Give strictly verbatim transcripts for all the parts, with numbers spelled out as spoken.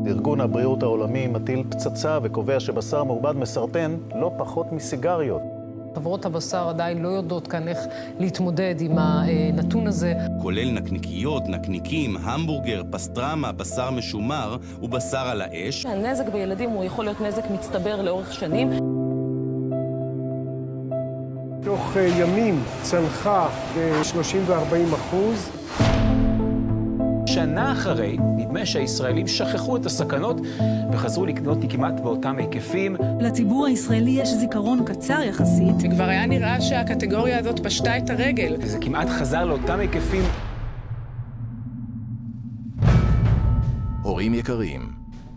ארגון הבריאות העולמי מטיל פצצה וקובע שבשר מעובד מסרטן לא פחות מסיגריות. חברות הבשר עדיין לא יודעות כאן איך להתמודד עם הנתון הזה. כולל נקניקיות, נקניקים, המבורגר, פסטרמה, בשר משומר ובשר על האש. הנזק בילדים הוא יכול להיות נזק מצטבר לאורך שנים. תוך ימים צנחה ב-שלושים וארבעים אחוז. שנה אחרי, נדמה שהישראלים שכחו את הסכנות וחזרו לקנות כמעט באותם היקפים. לציבור הישראלי יש זיכרון קצר יחסית. וכבר היה נראה שהקטגוריה הזאת פשטה את הרגל. וזה כמעט חזר לאותם היקפים. הורים יקרים,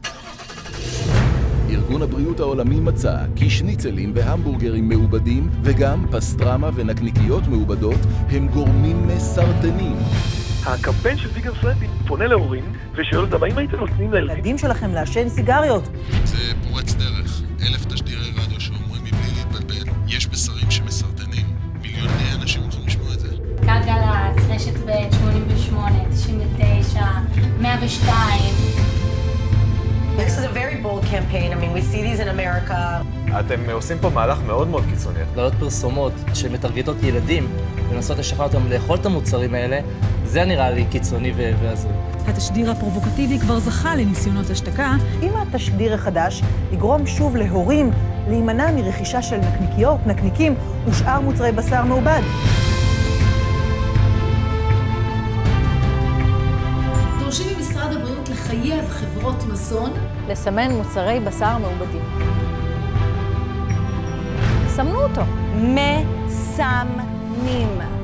ארגון הבריאות העולמי מצא כי שניצלים והמבורגרים מעובדים וגם פסטרמה ונקניקיות מעובדות הם גורמים מסרטנים. הקמפיין של ויגן פרנדלי פונה להורים ושואל אותם, האם הייתם נותנים לילדים שלכם לעשן סיגריות? זה פורץ דרך. אלף תשדירי רדיו שאומרים מבלי להתבלבל, יש בשרים שמסרטנים. מיליוני אנשים הולכים לשמוע את זה. כאן גל"צ, רשת ב', שמונים ושמונה, תשעים ותשע, מאה ושתיים. This is a very bold campaign. I mean, we see these in America. אתם עושים פה מהלך מאוד מאוד קיצוני. לעלות פרסומות שמטרגטות ילדים ולנסות לשכנע אותם לאכול את המוצרים האלה, זה נראה לי קיצוני והזוי. התשדיר הפרובוקטיבי כבר זכה לניסיונות השתקה. אם התשדיר החדש יגרום שוב להורים להימנע מרכישה של נקניקיות, נקניקים ושאר מוצרי בשר מעובד. דורשים ממשרד הבריאות לחייב חברות מזון לסמן מוצרי בשר מעובדים. סמנו אותו. מסמנים.